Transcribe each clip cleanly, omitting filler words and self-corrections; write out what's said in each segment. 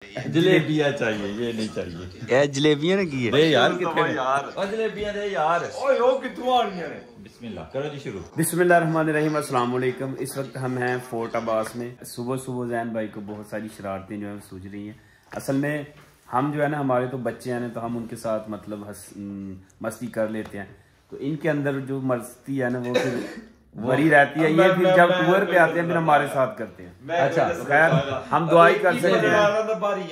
जलेबियां चाहिए, ये नहीं चाहिए। ये जलेबियां ने की है दे यार, कितने यार ओ जलेबियां दे यार। ओए ओ कितों आनी है? बिस्मिल्लाह करो जी शुरू। बिस्मिल्लाहिर्रहमानिर्रहीम। अस्सलाम वालेकुम। इस वक्त हम हैं फोर्ट अब्बास में। सुबह सुबह जैन भाई को बहुत सारी शरारतें जो है सूझ रही हैं। असल में हम जो है ना, हमारे तो बच्चे हैं तो हम उनके साथ मतलब मस्ती कर लेते हैं। तो इनके अंदर जो मस्ती है ना वो फिर वरी रहती है। ये फिर जब टूर पे आते हैं फिर हमारे साथ करते हैं। अच्छा खैर हम दुआ ही कर सकते हैं, हम दुआ ही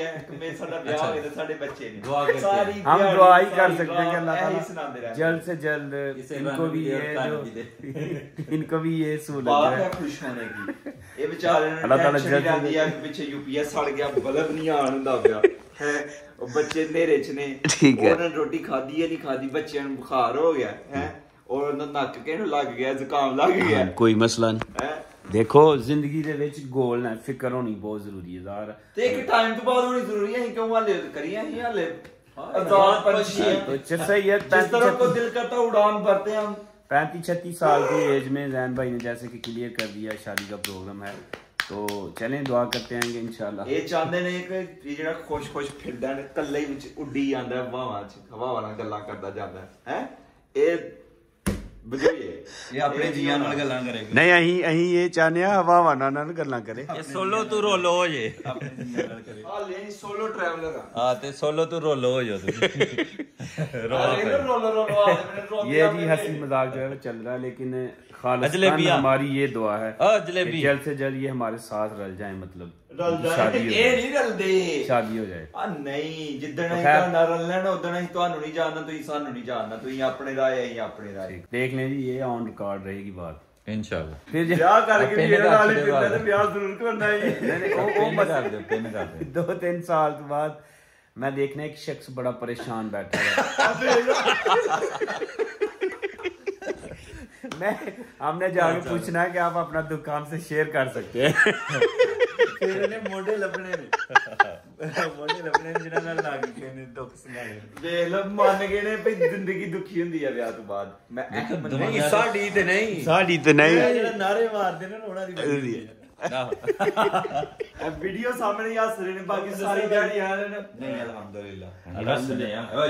कर सकते हैं कि अल्लाह ताला जल्द से जल्द इनको भी ये जो इनको भी ये सहूलत है खुश होने की। ये बेचारे ने अल्लाह ताला जल्द से जल्द पीछे यूपीएस सड़ गया, बल्ब नहीं आन हुंदा पिया है। बच्चे नेरे च ने, ठीक है, उन्होंने रोटी खाधी है नहीं खाधी, बच्चे ਨੂੰ बुखार हो गया है और नक के लग गया, जुकाम लग गया। कोई मसला नहीं। देखो जिंदगी दे विच गोल ना फिक्र होनी बहुत जरूरी है यार, ते एक टाइम तो बाद होनी जरूरी है। क्यों हाले करिए ही हाले आजाद पंछी है तो सही है। जिस तरह को दिल करता उड़ान भरते हैं हम। 35-36 साल की एज में जैन भाई ने जैसे कि क्लियर कर दिया शादी का प्रोग्राम है, तो चलें दुआ करते हैं कि इंशाल्लाह। ये चाहते ने कि जेड़ा खुश खुश फिरदा है कल्ले विच उड्डी जांदा है, हवावां च हवावां नाल गल्लां करदा जांदा है। ये अपने जियां नाल गल्लां करेगा नहीं, अहीं ये चाहने आ हवावां नाल गल्लां करे। ये सोलो तू रोलो हो जे अपने जियां नाल करे। हाले सोलो ट्रैवलर हां ते सोलो तू रोलो हो जो तू रोलो। ये जी हंसी मजाक जो है वो चल रहा है, लेकिन खालिस्तान हमारी ये दुआ है जल्द से जल्द ये हमारे साथ रल जाए, मतलब शादी हो जाए। नहीं जिद्दन ना रलना ना उदन ही तुहानू नहीं जानना, तुसीं सानू नहीं जानना, तुसीं अपने दा है ही अपने दा। देख लें जी, ये ऑन रिकॉर्ड रहेगी बात इंशाल्लाह। फिर ब्याह करके मेरे नाल ही फिरना ते ब्याह जरूर करना है। नहीं वो कर दे, पिन कर दे। 2-3 साल बाद मैं देखना एक शख्स बड़ा परेशान बैठा है मैं हमने जाके पूछना है कि आप अपना दुकान से शेयर कर सकते हैं। फिर ने मोडे लपने जिन्हां नाल लग गए ने दुख सुनाए वेख लो मान गए ने भई जिंदगी दुखी हुंदी है ब्याह तो बाद। मैं नहीं साडी ते नहीं जेड़ा नारे मारदे ने उन्हां दी अब वीडियो सामने हस रहे ने, बाकी सारी दिहाड़ी आ रहे ने। नहीं अल्हम्दुलिल्लाह ओ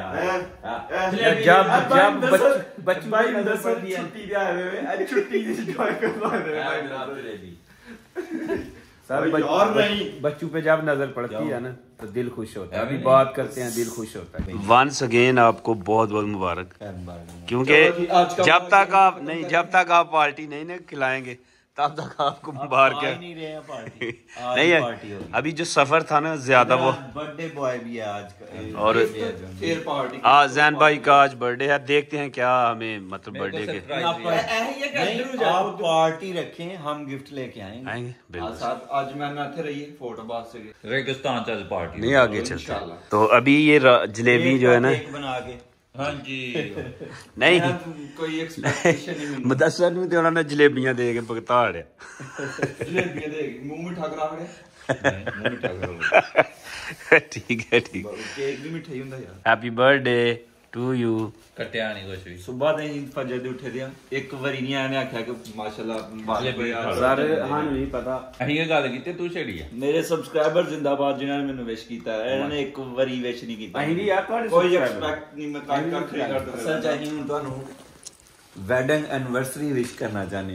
जब बच्चू भाई नजर छुट्टी दे आए हुए आज छुट्टी एंजॉय करवा रहे हैं सर। बच्चों पे जब नजर पड़ती है ना तो दिल खुश होता है। अभी बात करते हैं, दिल खुश होता है। वंस अगेन आपको बहुत बहुत मुबारक, क्योंकि जब तक आप पार्टी नहीं ना खिलाएंगे तब तक आपको मुबारक है। नहीं रहे हैं पार्टी नहीं है पार्टी अभी जो सफर था ना ज्यादा, वो बर्थडे बॉय भी है आज का और आज जैन भाई का आज बर्थडे है। देखते हैं क्या हमें मतलब बर्थडे के आप पार्टी रखें, हम गिफ्ट लेके आएंगे आज। मैं थे रही फोटो बात से रेगिस्तान चल पार्टी नहीं आगे चलता। तो अभी ये जलेबी जो है ना बना के हाँ जी नहीं कोई एक्सपेक्टेशन नहीं। मुदस्सर नु ते उन्होंने जलेबियां दे के भगताड़िया जलेबियां दे के मुंह मिठा करा रहे मुंह मिठा करो। ठीक है ठीक। केक भी मिठा ही हुंदा यार। Happy birthday to you. कट्टिया नहीं कुछ भी सुबह दे फजर दे उठे दिया एक बारी नहीं आने आख्या कि माशाल्लाह सर हां नहीं पता अही ये गल कीते तू छड़ी है। मेरे सब्सक्राइबर जिंदाबाद जिन्हां ने मेनू विश कीता है, इन्होंने एक बारी विश नहीं कीता। अही नहीं यार तुम्हारे कोई एक्सपेक्ट नहीं मैं कर करदा सर चाहिए हूं ਤੁਹਾਨੂੰ वेडिंग एनिवर्सरी विश करना चाहने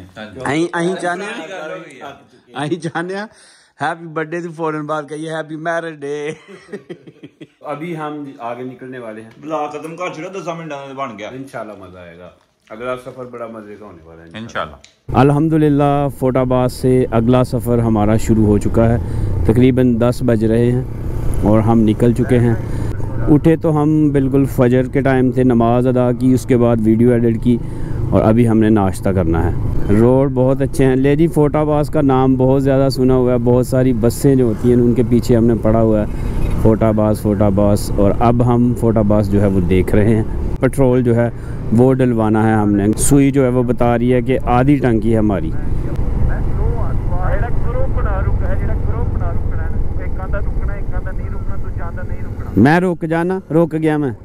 अही चाहने हैप्पी बर्थडे से फौरन बाद कहिए हैप्पी मैरिज डे। अभी हम आगे निकलने वाले हैं। ब्लॉग खत्म कर चुका 10 मिनट में बन गया। इंशाल्लाह मजा आएगा, अगला सफर बड़ा मजे का होने वाला है इंशाल्लाह। अल्हम्दुलिल्लाह फोर्ट अब्बास से अगला सफ़र हमारा शुरू हो चुका है। तकरीबन 10 बज रहे हैं और हम निकल चुके हैं। उठे तो हम बिल्कुल फजर के टाइम से नमाज़ अदा की, उसके बाद वीडियो एडिट की और अभी हमने नाश्ता करना है। रोड बहुत अच्छे हैं। लेडी फोर्ट अब्बास का नाम बहुत ज़्यादा सुना हुआ है, बहुत सारी बसें जो होती हैं उनके पीछे हमने पढ़ा हुआ है फोर्ट अब्बास। और अब हम फोर्ट अब्बास जो है वो देख रहे हैं। पेट्रोल जो है वो डलवाना है हमने। सुई जो है वो बता रही है कि आधी टंकी है हमारी। मैं रुक जाना, रुक गया मैं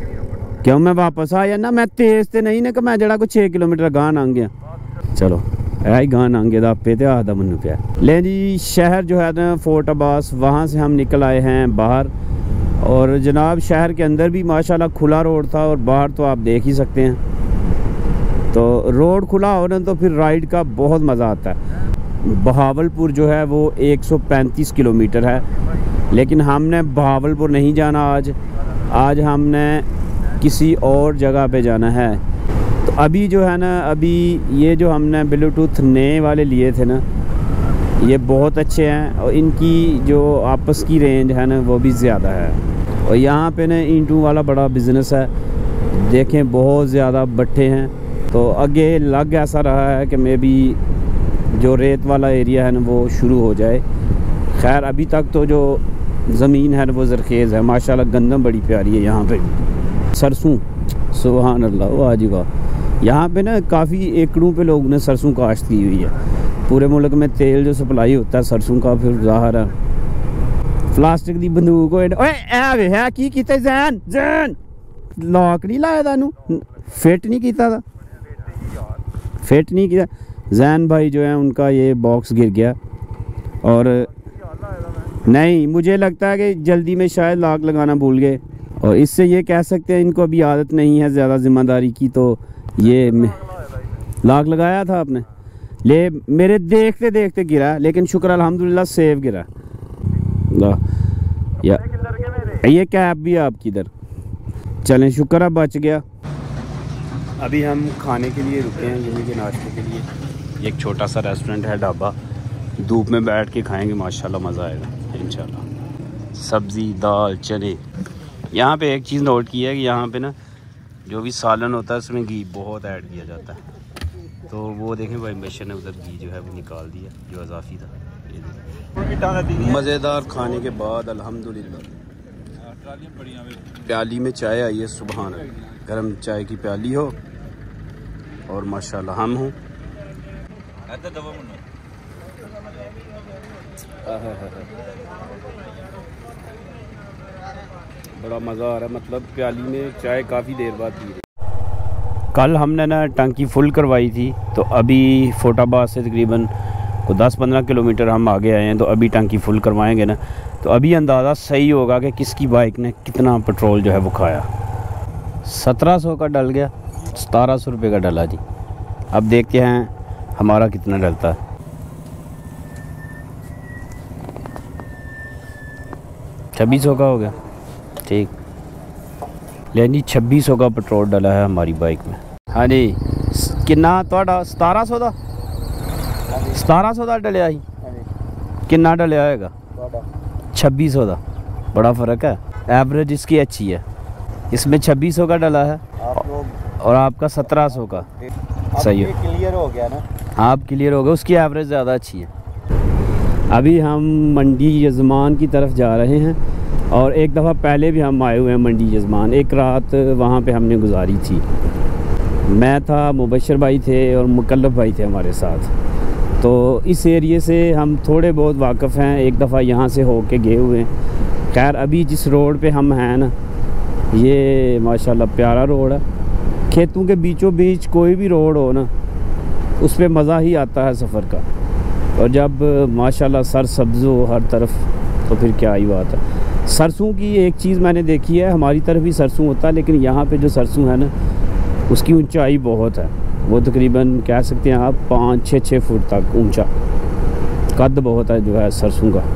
क्यों मैं वापस आया ना, मैं तेज ते नहीं ना कि मैं जरा को 6 किलोमीटर गांह लंघ गया। चलो है गान आंगे दा पे ते आदा मनु पे ले जी। शहर जो है ना फोर्ट अब्बास, वहाँ से हम निकल आए हैं बाहर। और जनाब शहर के अंदर भी माशाल्लाह खुला रोड था और बाहर तो आप देख ही सकते हैं। तो रोड खुला हो ना तो फिर राइड का बहुत मज़ा आता है। बहावलपुर जो है वो 135 किलोमीटर है, लेकिन हमने बहावलपुर नहीं जाना आज हमने किसी और जगह पे जाना है। तो अभी जो है ना, अभी ये जो हमने ब्लूटूथ नए वाले लिए थे ना, ये बहुत अच्छे हैं और इनकी जो आपस की रेंज है ना वो भी ज़्यादा है। और यहाँ पे ना इंटू वाला बड़ा बिज़नेस है, देखें बहुत ज़्यादा भट्टे हैं। तो आगे लग ऐसा रहा है कि मे बी जो रेत वाला एरिया है ना वो शुरू हो जाए। खैर अभी तक तो जो ज़मीन है ना वो ज़रखेज़ है माशाल्लाह, गंदम बड़ी प्यारी है यहाँ पे। सरसों सुभान अल्लाह, वाह जी वाह। यहाँ पे ना काफ़ी एकड़ों पे लोग ने सरसों काश्त की हुई है। पूरे मुल्क में तेल जो सप्लाई होता है सरसों का, फिर ज़ाहिर है प्लास्टिक की बंदूक है की कीता जैन जैन लॉक नहीं लाया था, फिट नहीं किया था, फिट नहीं किया। जैन भाई जो है उनका ये बॉक्स गिर गया और नहीं, मुझे लगता है कि जल्दी में शायद लॉक लगाना भूल गए। और इससे ये कह सकते हैं इनको अभी आदत नहीं है ज़्यादा ज़िम्मेदारी की। तो ये लॉक लगाया था आपने, ले मेरे देखते देखते गिरा, लेकिन शुक्र अल्हम्दुलिल्लाह सेफ गिरा। ये कैब भी है आपकी इधर, चलें शुक्र है बच गया। अभी हम खाने के लिए रुके हैं, यहीं के नाश्ते के लिए। एक छोटा सा रेस्टोरेंट है, ढाबा। धूप में बैठ के खाएंगे माशाल्लाह मज़ा आएगा इंशाल्लाह। सब्ज़ी दाल चने। यहाँ पे एक चीज़ नोट की है कि यहाँ पे ना जो भी सालन होता है उसमें घी बहुत ऐड किया जाता है। तो वो देखें भाई बशर ने उधर घी जो है वो निकाल दिया जो अजाफी था। मज़ेदार खाने के बाद अल्हम्दुलिल्लाह प्याली में चाय आई है। सुभान अल्लाह, गरम चाय की प्याली हो और माशाल्लाह हम हूँ। बड़ा मज़ा आ रहा है, मतलब प्याली में चाय काफ़ी देर बाद पी रही। कल हमने ना टंकी फुल करवाई थी, तो अभी फोर्टाबाद से तकरीबन को 10-15 किलोमीटर हम आगे आए हैं। तो अभी टंकी फुल करवाएंगे ना, तो अभी अंदाज़ा सही होगा कि किसकी बाइक ने कितना पेट्रोल जो है वो खाया। 1700 का डल गया, 1700 रुपये का डला जी। अब देखते हैं हमारा कितना डलता है। 2600 का हो गया, ठीक। लेकिन 2600 का पेट्रोल डला है हमारी बाइक में। हाँ जी, कितना थोड़ा 1700 का 1700 का डलिया ही, कितना डलिया होगा 2600 का। बड़ा फ़र्क है, एवरेज इसकी अच्छी है। इसमें 2600 का डला है और आपका 1700 का। सही है, क्लियर हो गया ना। आप क्लियर हो गए, उसकी एवरेज ज़्यादा अच्छी है। अभी हम मंडी यजमान की तरफ जा रहे हैं और एक दफ़ा पहले भी हम आए हुए हैं मंडी यजमान। एक रात वहाँ पे हमने गुजारी थी। मैं था, मुबशर भाई थे और मुकल्लफ भाई थे हमारे साथ। तो इस एरिए से हम थोड़े बहुत वाकिफ़ हैं, एक दफ़ा यहाँ से हो के गए हुए हैं। खैर अभी जिस रोड पे हम हैं ना, ये माशाल्लाह प्यारा रोड है। खेतों के बीचों बीच कोई भी रोड हो ना, उस पर मज़ा ही आता है सफ़र का। और जब माशाल्लाह सरसब्ज़ हो हर तरफ, तो फिर क्या ही बात है। सरसों की एक चीज़ मैंने देखी है, हमारी तरफ भी सरसों होता है, लेकिन यहाँ पे जो सरसों है ना उसकी ऊंचाई बहुत है। वो तकरीबन कह सकते हैं आप 5-6 फुट तक ऊंचा कद बहुत है जो है सरसों का।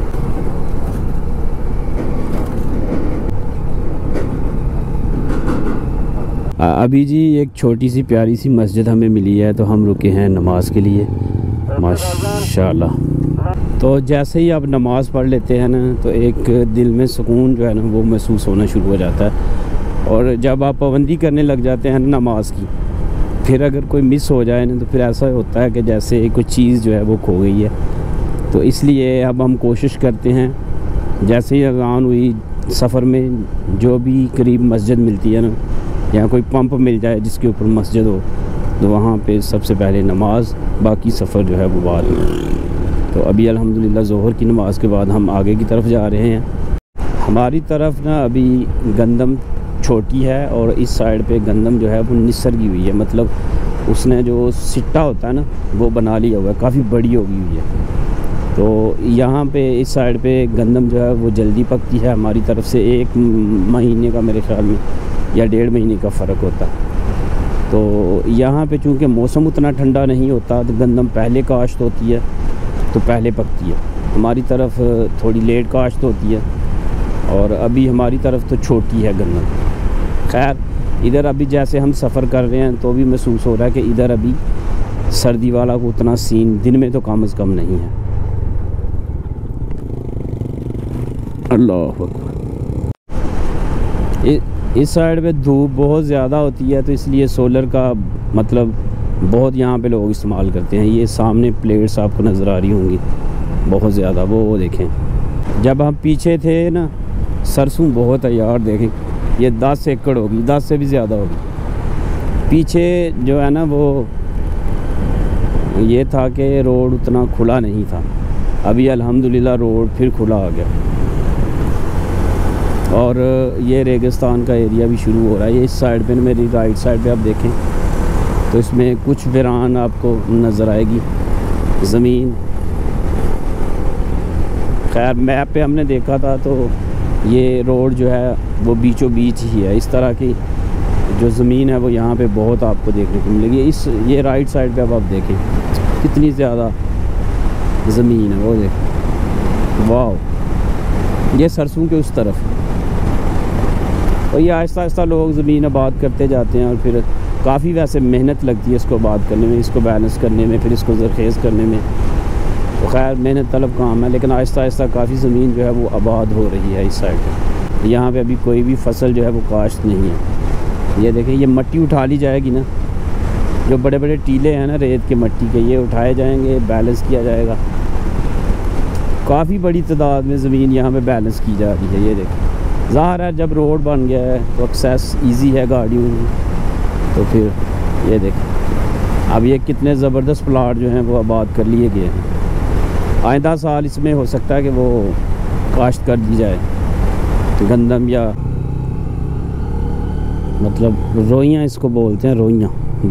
अभी जी एक छोटी सी प्यारी सी मस्जिद हमें मिली है, तो हम रुके हैं नमाज के लिए माशाल्लाह। तो जैसे ही आप नमाज़ पढ़ लेते हैं ना, तो एक दिल में सुकून जो है ना वो महसूस होना शुरू हो जाता है। और जब आप पाबंदी करने लग जाते हैं नमाज की, फिर अगर कोई मिस हो जाए ना, तो फिर ऐसा होता है कि जैसे कोई चीज़ जो है वो खो गई है। तो इसलिए अब हम कोशिश करते हैं, जैसे ही अज़ान हुई सफ़र में जो भी करीब मस्जिद मिलती है ना, या कोई पंप मिल जाए जिसके ऊपर मस्जिद हो, तो वहाँ पे सबसे पहले नमाज, बाकी सफ़र जो है वो बाद में। तो अभी अल्हम्दुलिल्लाह ज़ोहर की नमाज़ के बाद हम आगे की तरफ जा रहे हैं। हमारी तरफ ना अभी गंदम छोटी है और इस साइड पे गंदम जो है वो निसरगी हुई है, मतलब उसने जो सिट्टा होता है ना वो बना लिया हुआ है, काफ़ी बड़ी होगी हुई है। तो यहाँ पे इस साइड पे गंदम जो है वो जल्दी पकती है, हमारी तरफ से 1 महीने का मेरे ख्याल में या 1.5 महीने का फ़र्क होता है। तो यहाँ पे चूँकि मौसम उतना ठंडा नहीं होता तो गंदम पहले काश्त होती है तो पहले पकती है। हमारी तरफ थोड़ी लेट काश्त होती है और अभी हमारी तरफ तो छोटी है गंदम। खैर इधर अभी जैसे हम सफ़र कर रहे हैं तो भी महसूस हो रहा है कि इधर अभी सर्दी वाला को उतना सीन दिन में तो कम से कम नहीं है। अल्लाह इस साइड पे धूप बहुत ज़्यादा होती है तो इसलिए सोलर का मतलब बहुत यहाँ पे लोग इस्तेमाल करते हैं। ये सामने प्लेट्स आपको नज़र आ रही होंगी बहुत ज़्यादा, वो देखें। जब हम पीछे थे ना सरसों बहुत है यार, देखें ये 10 एकड़ होगी, 10 से भी ज़्यादा होगी। पीछे जो है ना वो ये था कि रोड उतना खुला नहीं था, अभी अल्हम्दुलिल्लाह रोड फिर खुला आ गया और ये रेगिस्तान का एरिया भी शुरू हो रहा है। ये इस साइड पे मेरी राइट साइड पे आप देखें तो इसमें कुछ वीरान आपको नज़र आएगी ज़मीन। खैर मैप पे हमने देखा था तो ये रोड जो है वो बीचों बीच ही है। इस तरह की जो ज़मीन है वो यहाँ पे बहुत आपको देखने को मिलेगी। ये राइट साइड पे अब आप देखें कितनी ज़्यादा ज़मीन है, वो देखें, वाह। ये सरसों के उस तरफ और ये आहिस्ता आहिस्ता लोग ज़मीन आबाद करते जाते हैं और फिर काफ़ी वैसे मेहनत लगती है इसको आबाद करने में, इसको बैलेंस करने में, फिर इसको ज़रखेज़ करने में। तो खैर मेहनत तलब काम है लेकिन आहिस्ता आहिस्ता काफ़ी ज़मीन जो है वो आबाद हो रही है इस साइड पे। यहाँ पे अभी कोई भी फसल जो है वो काश्त नहीं है। ये देखें ये मट्टी उठा ली जाएगी ना, जो बड़े बड़े टीले हैं ना रेत के मट्टी के, ये उठाए जाएंगे, बैलेंस किया जाएगा। काफ़ी बड़ी तादाद में ज़मीन यहाँ पे बैलेंस की जा रही है। ये देखें ज़ाहिर है जब रोड बन गया है तो एक्सेस ईजी है गाड़ियों की, तो फिर ये देखें अब ये कितने ज़बरदस्त प्लाट जो हैं वो आबाद कर लिए गए हैं। आइंदा साल इसमें हो सकता है कि वो काश्त कर दी जाए गंदम या मतलब रोइयाँ इसको बोलते हैं, रोइयाँ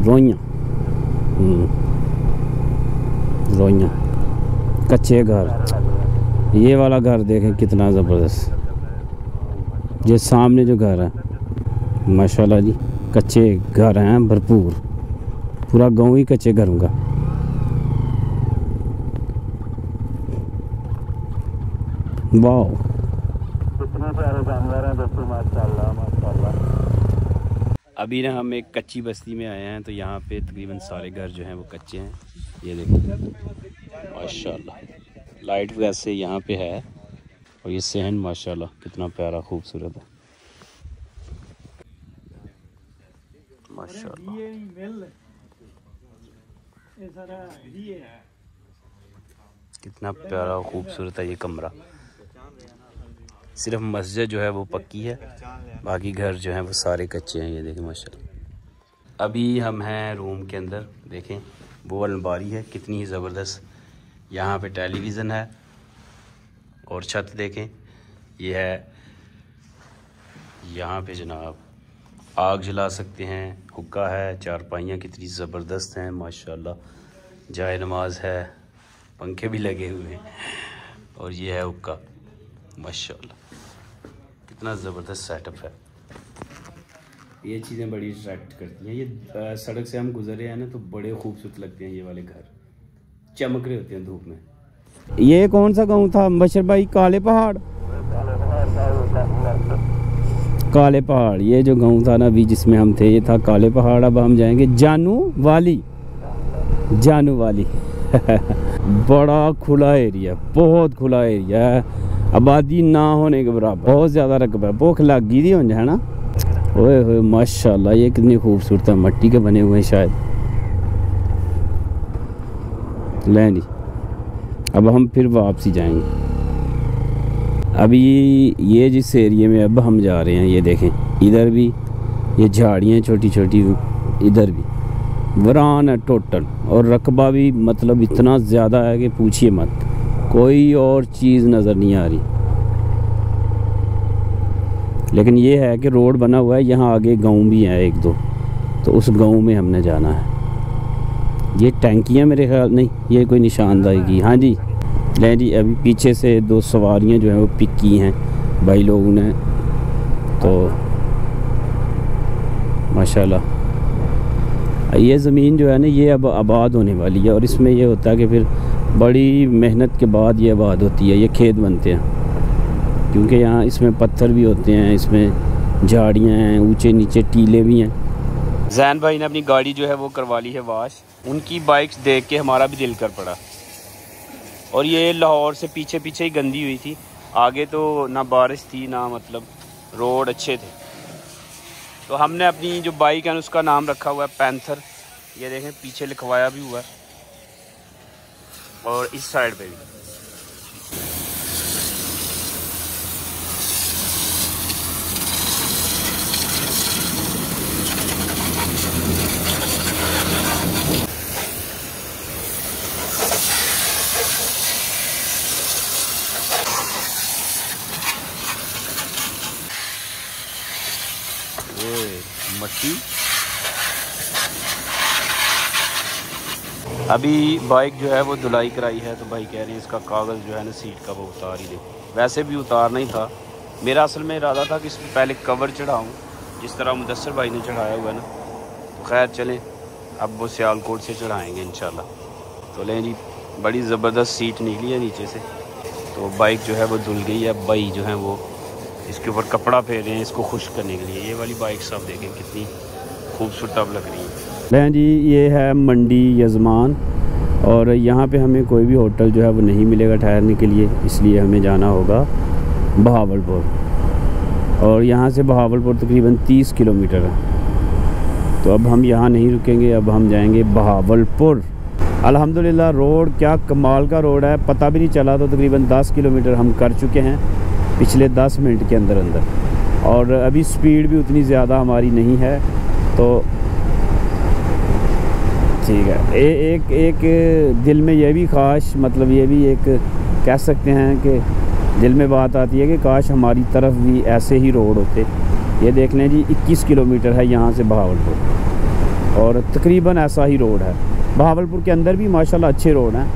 रोइयाँ कच्चे घर। ये वाला घर देखें कितना ज़बरदस्त, ये सामने जो घर है माशाल्लाह जी कच्चे घर हैं भरपूर, पूरा गांव ही कच्चे घरों का। वाह कितने सारे जानवर हैं दोस्तों, माशाल्लाह माशाल्लाह। अभी ना हम एक कच्ची बस्ती में आए हैं तो यहाँ पे तकरीबन सारे घर जो हैं वो कच्चे हैं। ये देखिए माशाल्लाह लाइट वैसे यहाँ पे है और ये सहन माशाल्लाह कितना प्यारा खूबसूरत है माशाल्लाह। कितना प्यारा खूबसूरत है ये कमरा। सिर्फ मस्जिद जो है वो पक्की है, बाकी घर जो हैं वो सारे कच्चे हैं। ये देखें माशाल्लाह। अभी हम हैं रूम के अंदर, देखें वो अलमारी है कितनी ही ज़बरदस्त, यहाँ पे टेलीविज़न है और छत देखें ये है। यहाँ पे जनाब आग जला सकते हैं, हुक्का है, चारपाइयाँ कितनी ज़बरदस्त हैं माशाल्लाह, जाए नमाज है, पंखे भी लगे हुए हैं और ये है हुक्का माशाल्लाह। कितना ज़बरदस्त सेटअप है। ये चीज़ें बड़ी अट्रैक्ट करती हैं। ये सड़क से हम गुजरे हैं ना तो बड़े खूबसूरत लगते हैं ये वाले घर, चमक रहे होते हैं धूप में। ये कौन सा गांव था बशर भाई? काले पहाड़, काले पहाड़ ये जो गांव था ना अभी जिसमें हम थे ये था काले पहाड़। अब हम जाएंगे जानू वाली, जानू वाली बड़ा खुला एरिया, बहुत खुला एरिया है, आबादी ना होने के बराबर, बहुत ज़्यादा रकबा है। भूख लग गई थी है ना। ओए होए माशाल्लाह ये कितनी खूबसूरत है, मट्टी के बने हुए हैं शायद। लें जी अब हम फिर वापसी जाएंगे। अभी ये जिस एरिया में अब हम जा रहे हैं ये देखें इधर भी ये झाड़ियाँ छोटी छोटी, इधर भी वीरान है टोटल और रकबा भी मतलब इतना ज़्यादा है कि पूछिए मत, कोई और चीज़ नज़र नहीं आ रही। लेकिन ये है कि रोड बना हुआ है, यहाँ आगे गांव भी हैं एक दो, तो उस गांव में हमने जाना है। ये टैंकियाँ मेरे ख्याल नहीं, ये कोई निशानदाही की। हाँ जी ले जी, अभी पीछे से 2 सवारियाँ जो हैं वो पिक की हैं भाई लोगों ने, तो माशाल्लाह ये ज़मीन जो है ना ये अब आबाद होने वाली है। और इसमें ये होता है कि फिर बड़ी मेहनत के बाद ये आबाद होती है, ये खेत बनते हैं, क्योंकि यहाँ इसमें पत्थर भी होते हैं, इसमें झाड़ियाँ हैं, ऊंचे नीचे टीले भी हैं। जैन भाई ने अपनी गाड़ी जो है वो करवा ली है वाश। उनकी बाइक्स देख के हमारा भी दिल कर पड़ा। और ये लाहौर से पीछे पीछे ही गंदी हुई थी, आगे तो ना बारिश थी ना मतलब रोड अच्छे थे। तो हमने अपनी जो बाइक है उसका नाम रखा हुआ है पैंथर। ये देखें पीछे लिखवाया भी हुआ है और इस साइड पे भी। मट्टी अभी बाइक जो है वो धुलाई कराई है, तो भाई कह रही है इसका कागज़ जो है ना सीट का वो उतार ही दे। वैसे भी उतारना ही था, मेरा असल में इरादा था कि इसमें पहले कवर चढ़ाऊँ जिस तरह मुदस्सर भाई ने चढ़ाया हुआ है ना। तो खैर चलें, अब वो सियालकोट से चढ़ाएँगे इंशाल्लाह। तो लें जी, बड़ी ज़बरदस्त सीट निकली है नीचे से। तो बाइक जो है वो धुल गई है। अब भाई जो है वो इसके ऊपर कपड़ा फेर रहे हैं इसको खुश्क करने के लिए। ये वाली बाइक सब देखें कितनी खूबसूरत अब लग रही है। लें जी, ये है मंडी यजमान और यहाँ पे हमें कोई भी होटल जो है वो नहीं मिलेगा ठहरने के लिए, इसलिए हमें जाना होगा बहावलपुर। और यहाँ से बहावलपुर तकरीबन 30 किलोमीटर है। तो अब हम यहाँ नहीं रुकेंगे, अब हम जाएंगे बहावलपुर। अल्हम्दुलिल्लाह रोड क्या कमाल का रोड है, पता भी नहीं चला। तो तकरीबन 10 किलोमीटर हम कर चुके हैं पिछले 10 मिनट के अंदर अंदर। और अभी स्पीड भी उतनी ज़्यादा हमारी नहीं है, तो ठीक है। एक दिल में ये भी ख्वाहिश, मतलब ये भी एक कह सकते हैं कि दिल में बात आती है कि काश हमारी तरफ भी ऐसे ही रोड होते। ये देख लें जी 21 किलोमीटर है यहाँ से बहावलपुर और तकरीबन ऐसा ही रोड है। बहावलपुर के अंदर भी माशाल्लाह अच्छे रोड हैं।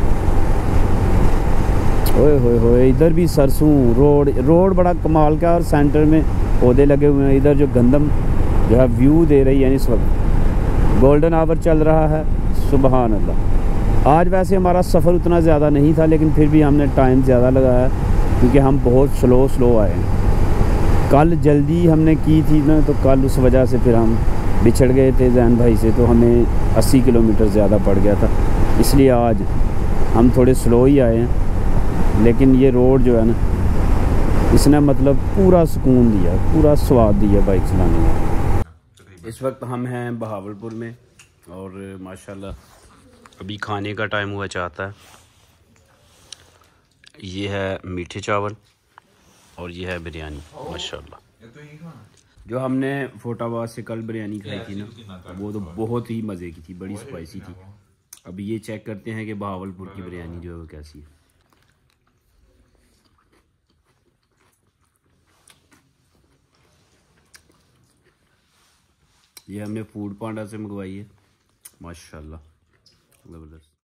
ओए होए होए, इधर भी सरसों रोड बड़ा कमाल का और सेंटर में पौधे लगे हुए हैं। इधर जो गंदम जो है व्यू दे रही है इस वक्त, गोल्डन आवर चल रहा है। सुबहान अल्लाह। आज वैसे हमारा सफ़र उतना ज़्यादा नहीं था, लेकिन फिर भी हमने टाइम ज़्यादा लगाया क्योंकि हम बहुत स्लो आए हैं। कल जल्दी हमने की थी ना, तो कल उस वजह से फिर हम बिछड़ गए थे जैन भाई से, तो हमें 80 किलोमीटर ज़्यादा पड़ गया था। इसलिए आज हम थोड़े स्लो ही आए हैं। लेकिन ये रोड जो है ना, इसने मतलब पूरा सुकून दिया, पूरा स्वाद दिया बाइक चलाने में। इस वक्त हम हैं बहावलपुर में और माशाल्लाह अभी खाने का टाइम हुआ चाहता है। ये है मीठे चावल और ये है बिरयानी माशाल्लाह। जो हमने फोटाबाद से कल बिरयानी खाई थी ना, वो तो बहुत ही मज़े की थी, बड़ी स्पाइसी थी। अभी ये चेक करते हैं कि बहावलपुर की बिरयानी जो है वो कैसी है। ये हमने फूड पांडा से मंगवाई है माशाल्लाह, ज़बरदस्त।